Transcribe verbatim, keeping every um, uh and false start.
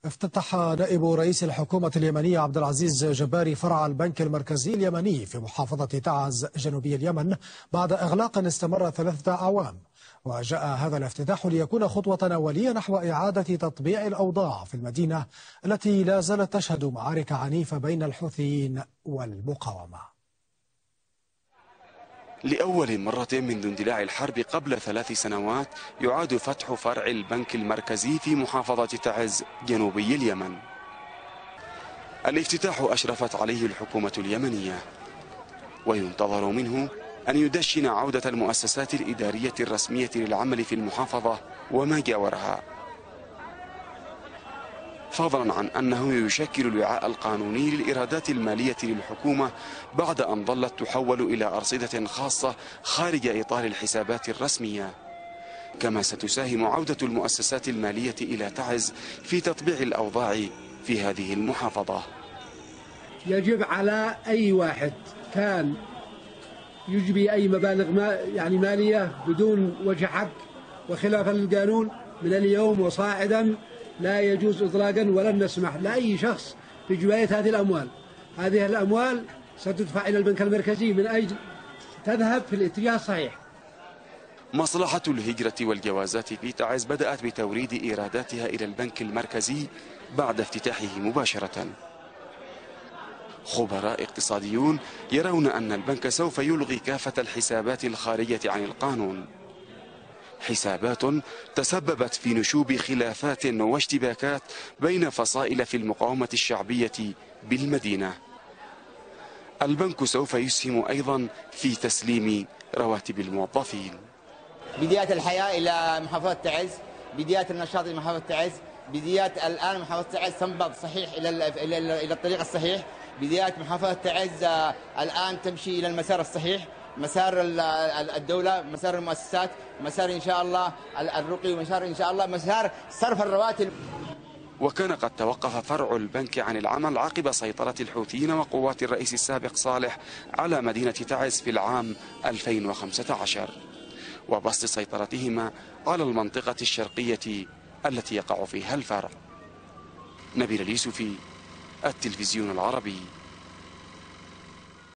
افتتح نائب رئيس الحكومة اليمنية عبد العزيز جباري فرع البنك المركزي اليمني في محافظة تعز جنوبي اليمن بعد إغلاق استمر ثلاثة أعوام. وجاء هذا الافتتاح ليكون خطوة أولية نحو إعادة تطبيع الأوضاع في المدينة التي لا زالت تشهد معارك عنيفة بين الحوثيين والمقاومة. لأول مرة منذ اندلاع الحرب قبل ثلاث سنوات يعاد فتح فرع البنك المركزي في محافظة تعز جنوبي اليمن. الافتتاح أشرفت عليه الحكومة اليمنية، وينتظر منه أن يدشن عودة المؤسسات الإدارية الرسمية للعمل في المحافظة وما جاورها، فضلا عن أنه يشكل الوعاء القانوني للإيرادات المالية للحكومة بعد أن ظلت تحول إلى أرصدة خاصة خارج إطار الحسابات الرسمية. كما ستساهم عودة المؤسسات المالية إلى تعز في تطبيع الأوضاع في هذه المحافظة. يجب على أي واحد كان يجبي أي مبالغ ما يعني مالية بدون وجه حق وخلافا للقانون من اليوم وصاعدا لا يجوز إطلاقا، ولن نسمح لأي شخص بجباية هذه الأموال. هذه الأموال ستدفع إلى البنك المركزي من أجل تذهب في الاتجاه الصحيح. مصلحة الهجرة والجوازات في تعز بدأت بتوريد إيراداتها إلى البنك المركزي بعد افتتاحه مباشرة. خبراء اقتصاديون يرون أن البنك سوف يلغي كافة الحسابات الخارجة عن القانون، حسابات تسببت في نشوب خلافات واشتباكات بين فصائل في المقاومة الشعبية بالمدينة. البنك سوف يسهم أيضا في تسليم رواتب الموظفين. بداية الحياة إلى محافظة تعز، بداية النشاط لمحافظة تعز، بداية الآن محافظة تعز تنبض صحيح إلى إلى إلى الطريق الصحيح. بداية محافظة تعز الآن تمشي إلى المسار الصحيح، مسار الدولة، مسار المؤسسات، مسار إن شاء الله الرقي، ومسار إن شاء الله مسار صرف الرواتب. وكان قد توقف فرع البنك عن العمل عقب سيطرة الحوثيين وقوات الرئيس السابق صالح على مدينة تعز في العام ألفين وخمسة عشر، وبسط سيطرتهما على المنطقة الشرقية التي يقع فيها الفرع. نبيل اليوسفي، التلفزيون العربي.